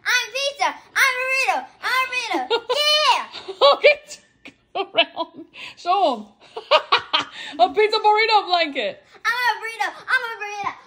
I'm pizza. I'm burrito. I'm burrito. Yeah. Okay, go around. Show them. A pizza burrito blanket. I'm a burrito. I'm a burrito.